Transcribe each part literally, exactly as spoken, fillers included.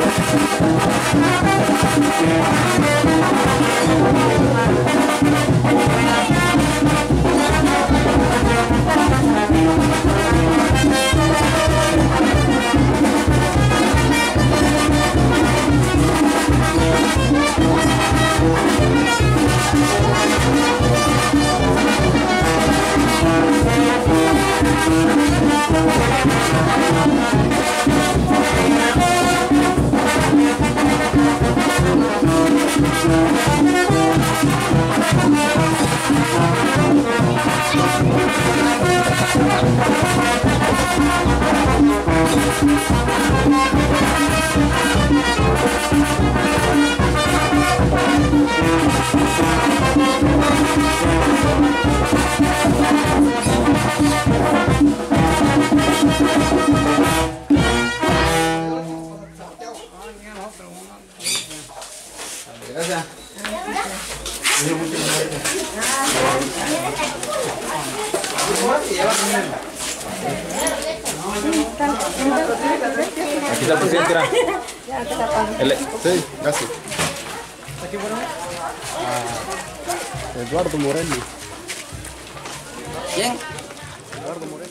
Gracias. Aquí está el presidente. El, sí, gracias. Ah, Eduardo Moreno. ¿Quién? Eduardo Moreno.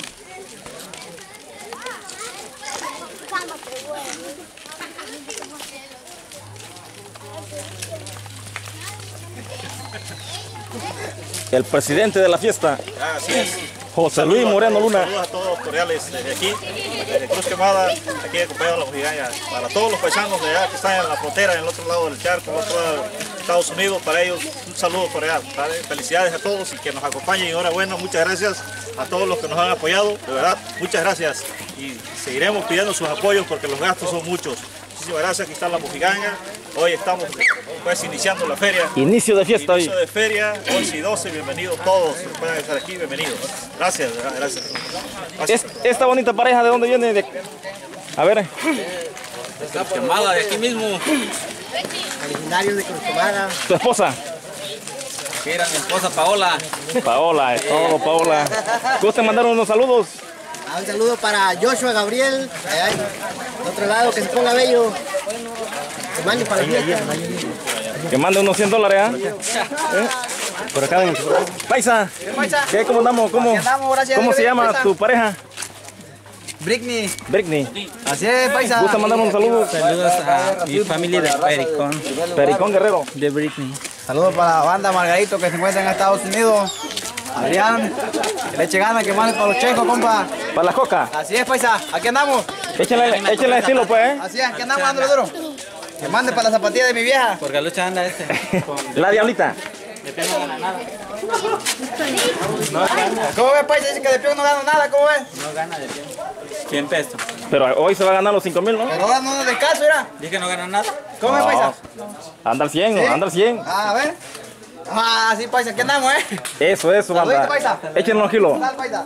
El presidente de la fiesta. Así es. José Luis Moreno Luna. Saludos a todos los cordiales desde aquí, desde Cruz Quemada, aquí acompañado de la Mojigaña. Para todos los paisanos de allá que están en la frontera, en el otro lado del charco, en el otro lado de Estados Unidos, para ellos un saludo cordial. ¿Vale? Felicidades a todos y que nos acompañen. Enhorabuena, muchas gracias a todos los que nos han apoyado. De verdad, muchas gracias. Y seguiremos pidiendo sus apoyos porque los gastos son muchos. Muchísimas gracias, aquí está la Mojigaña. Hoy estamos pues iniciando la feria. Inicio de fiesta hoy. Inicio de feria, once y doce, bienvenidos todos. Si pueden estar aquí, bienvenidos. Gracias, gracias. gracias. Es, esta bonita pareja, ¿de dónde viene? De... A ver. De Cruz Quemada, de aquí mismo. Originarios de Cruz Quemada. ¿Tu esposa? Que era mi esposa Paola. Paola, es todo, Paola. ¿Gusta mandar unos saludos? Ah, un saludo para Joshua Gabriel, allá en el otro lado, que se ponga bello. Que mande para la fiesta. Que mande unos cien dólares, ¿ah? ¿Eh? Por acá. En... Paisa. ¿Qué? ¿Cómo andamos? ¿Cómo, ¿cómo se llama tu pareja? Britney. Britney. Así es, paisa. ¿Gusta mandar unos saludos? Saludos a mi familia de Pericón. Pericón Guerrero. De Britney. Saludos para la banda Margarito que se encuentra en Estados Unidos. Adrián, que le eche ganas, que mande para los checos, compa. Para la coca. Así es, paisa. Aquí andamos. Échenle, échenle estilo, pues, ¿eh? Así es, aquí andamos dándole duro. Que mande para la zapatilla de mi vieja. Porque lucha anda este. La diablita. De pie no gana nada. ¿Cómo ves, paisa? Dice que de pie no gana nada, ¿cómo ves? No gana de pie. cien pesos. Pero hoy se va a ganar los cinco mil, ¿no? Pero ahora no nos descanso, mira. Dije que no gana nada. ¿Cómo ves, paisa? Anda al cien, ¿Sí? anda al cien. Ah, a ver. Ah, sí, paisa, aquí andamos, ¿eh? Eso, eso, banda. Paisa. Échenle unos kilos. Dale, paisa.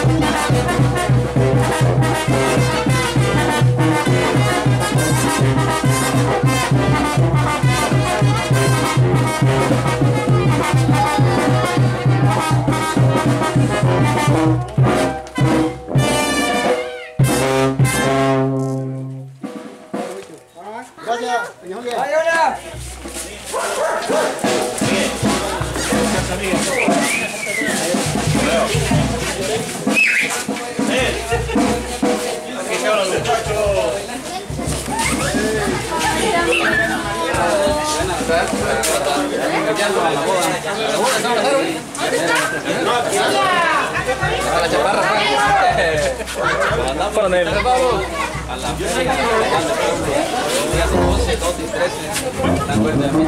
Thank you. Coronel. A la fecha, los días doce, doce y trece, la cuerda de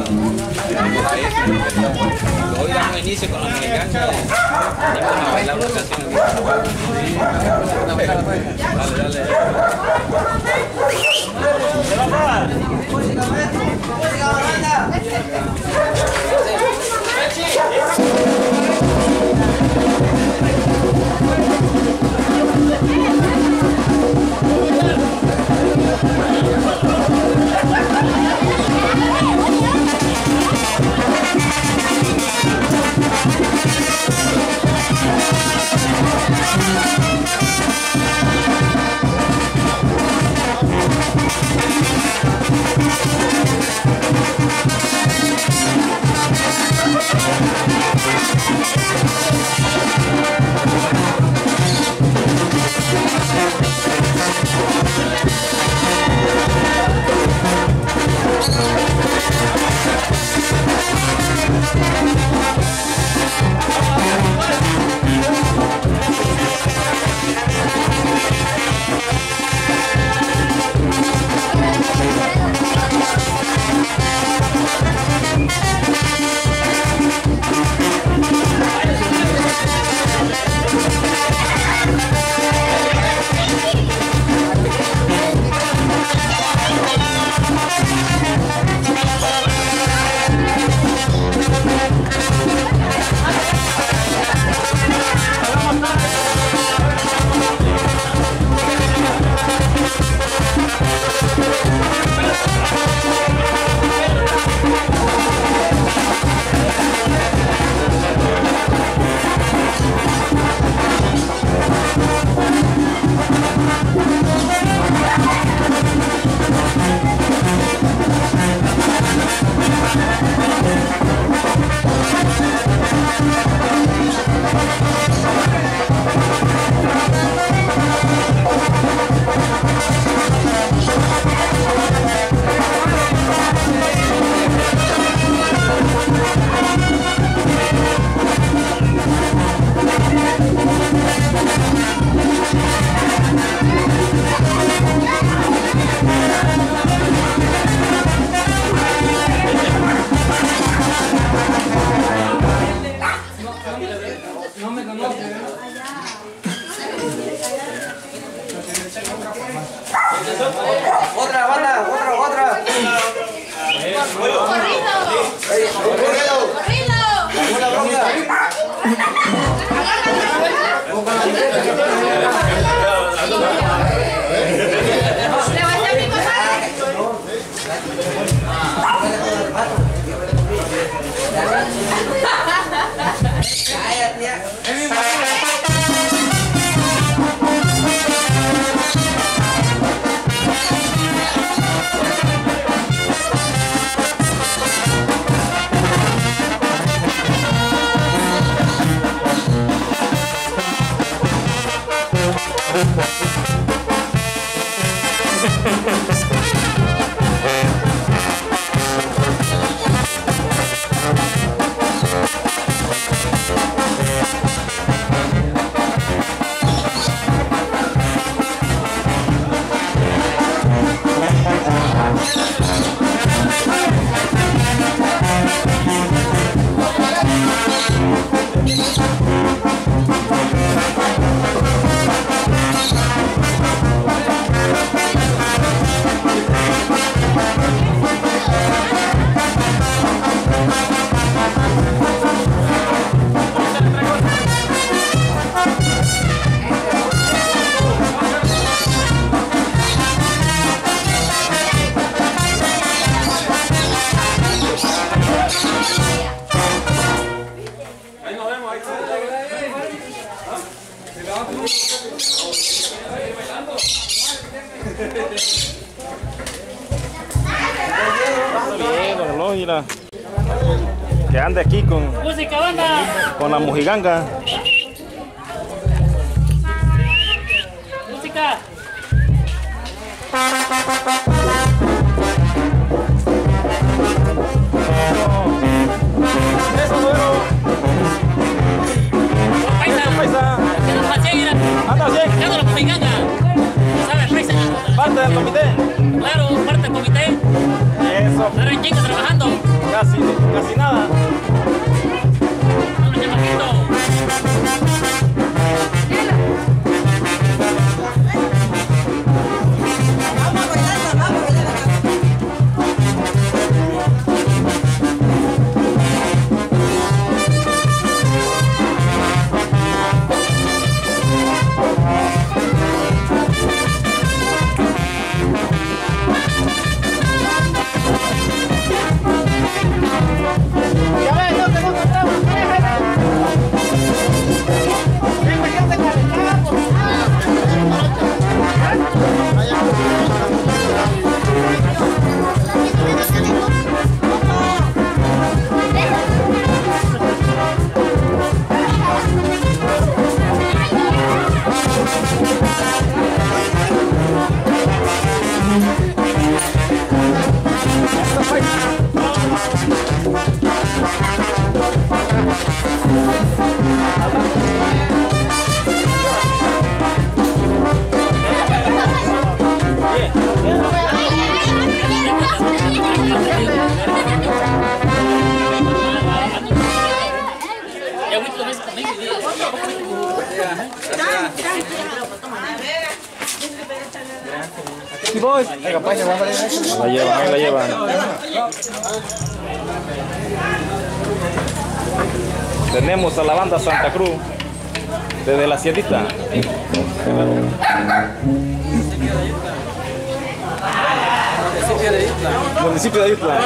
hoy damos inicio con la mexicana. Vamos a bailar una canción. Dale, dale. Otra banda, otra, otra. ¡Corrido! ¡Corrido! Una bronca. ¡Levanta mi papá! No, mira. Que ande aquí con, Música, banda. con la mojiganga. Música. Eso, bueno. Paisa. Paisa. Anda, sí. Ya no lo mojiganga. ¿Sabes, paisa? Parte del comité. Claro, parte del comité. Eso. Ahora en chinga trabajando. Casi, casi nada. Vamos, chamaquito. Venga, paisa, vamos a ver. La llevan, ahí la llevan. Tenemos a la banda Santa Cruz desde la Sierrita. Municipio de Isla.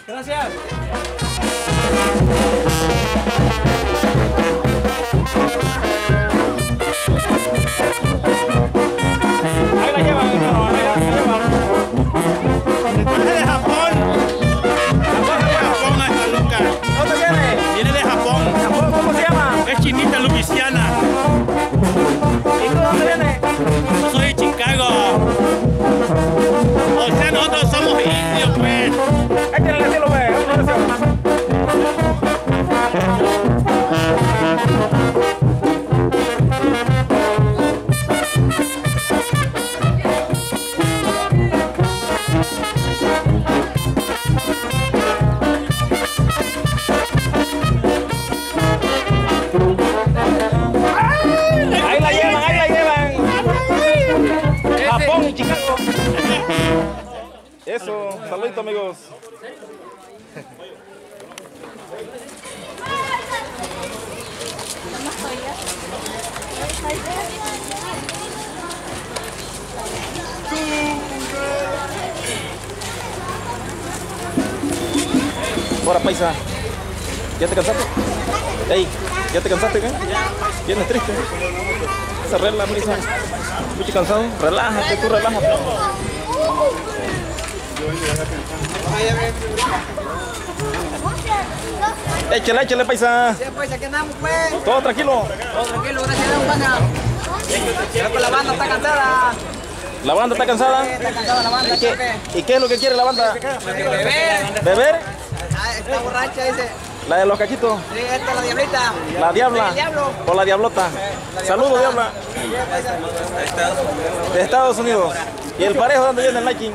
Gracias. Ahí la llevan, hermano, ahí la llevan. Viene de Japón. Japón, esta Luca. ¿Dónde viene? Viene de Japón. ¿Japón? ¿Cómo se llama? Es chinita Luisiana. ¿Y tú dónde vienes? Yo soy de Chicago. O sea, nosotros somos indios, pues. Hay que decirlo, pues. Una oración. Ahí la llevan, ahí la llevan. Japón y Chicago. Eso, saludito amigos. Ahora paisa, ¿ya te cansaste? Ey, ¿ya te cansaste? ¿Qué? ¿Vienes triste? Se arregla, paisa. Mucho cansado, relájate, tú relájate. Échale, échale, paisa. Sí, pues, aquí andamos, pues. Todo tranquilo. Todo tranquilo, gracias a Dios, banda. Creo que la banda está cansada. ¿La banda está cansada? Sí, está cansada la banda. ¿Y qué, ¿Y qué es lo que quiere la banda? Beber. ¿Beber? Ah, está borracha, dice. La de los caquitos. Sí, esta es la diablita. La diabla. El diablo. O la diablota. Saludos, diabla. De Estados Unidos. ¿Y el parejo dónde viene el Nike?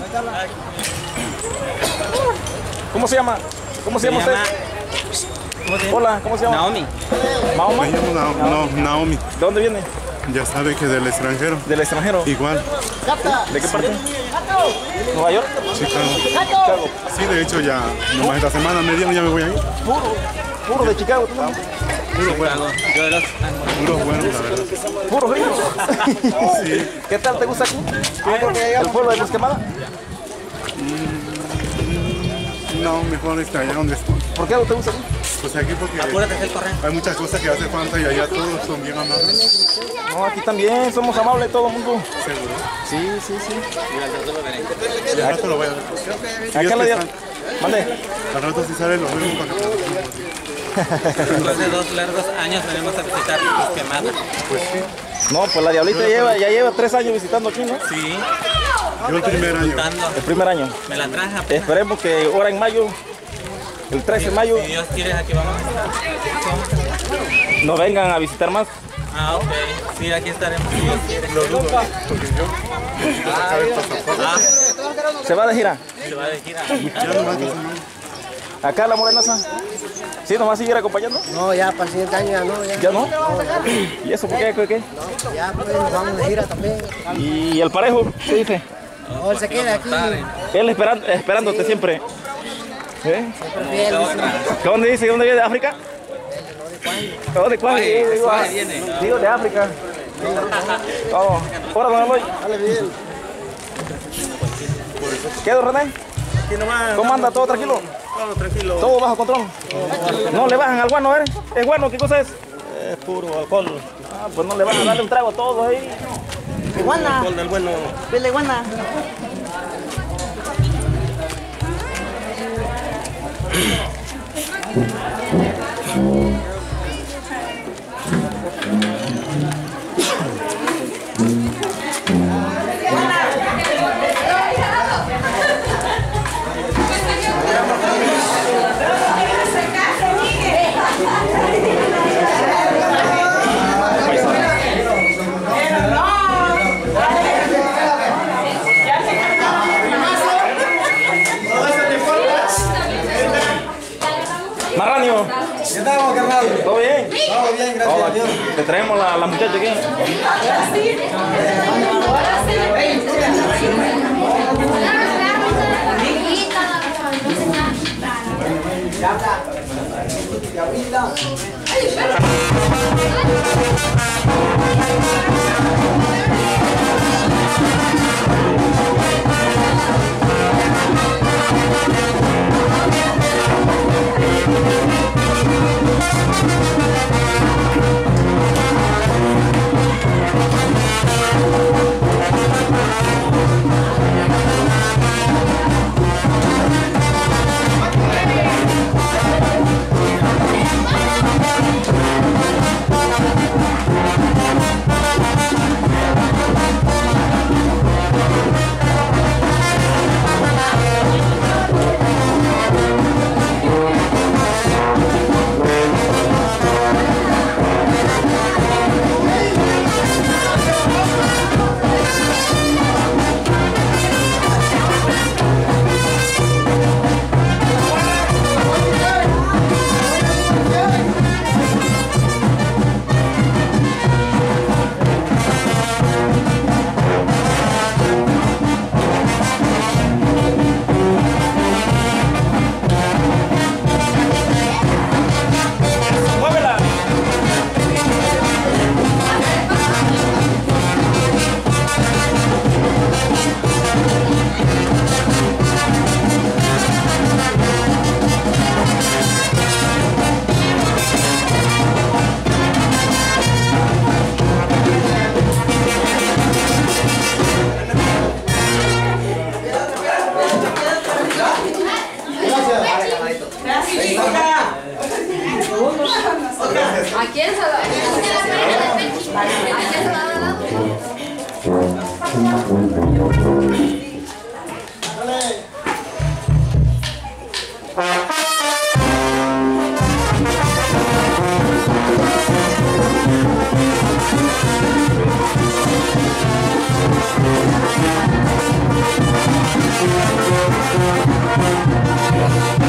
¿Cómo se llama? ¿Cómo se llama usted? Hola, ¿cómo se llama? Naomi. ¿Mahoma? Me llamo Na- no, Naomi. ¿De dónde viene? Ya sabe que del extranjero. ¿Del extranjero? Igual. ¿De qué parte? ¿Nueva York? Chicago. Chicago. Sí, de hecho ya, nomás esta semana me dieron, ya me voy a ir. Puro, puro de Chicago. ¿Tú? Puro bueno. Puros buenos, la verdad. Puro rico. Sí. ¿Qué tal te gusta aquí? ¿El pueblo de Los Quemadas? No, mejor está allá donde estoy. ¿Por qué no te gusta aquí? Pues aquí porque hay muchas cosas que hace falta y allá todos son bien amables. No, aquí también somos amables todo el mundo. ¿Seguro? Sí, sí, sí. Ya rato lo voy a ver. Acá la diabla. Mande. Al rato si sale lo mismo para que Después de dos largos años venimos a visitar Los Quemadas. Pues sí. No, pues la diablita lleva, ya lleva tres años visitando aquí, ¿no? Sí. Yo el primer año. El primer año. Me la traje apenas. Esperemos que ahora en mayo, el trece de mayo, Si Dios quiere, aquí vamos a estar. nos vengan a visitar más. Ah, ok. Sí, aquí estaremos si Dios quiere. Lo dudo, porque yo quiero sacar el pasaporte. Ah, ¿Se va de gira? se va de gira. Ya nomás esta semana. ¿Acá la morenaza? ¿Sí nos va a seguir acompañando? No, ya para el siguiente año ya no. Ya, ¿Ya no? ¿Y eso por qué? ¿Qué? qué? ya pues nos vamos de gira también. ¿Y el parejo? ¿Qué dice? No, él se queda aquí. Él esperando, esperándote siempre. ¿Eh? Fiel, ¿De dónde dice? ¿De dónde viene? ¿De África? ¿De cuál? Digo, ah, digo, de África. Vamos. Hola, don Eloy. Dale bien. ¿Qué, don René? ¿Cómo anda? ¿Todo tranquilo? Todo tranquilo. ¿Todo bajo control? No le bajan al guano, ¿eh? ¿Es guano? ¿Qué cosa es? Es puro alcohol. Ah, pues no le van a darle un trago a todos ahí. Iguana. Alcohol del bueno. Vele, iguana. Marranio. ¿Qué tal, carnal? ¿Todo bien? Todo bien, gracias a Dios. Te traemos la, la muchacha aquí. Gracias.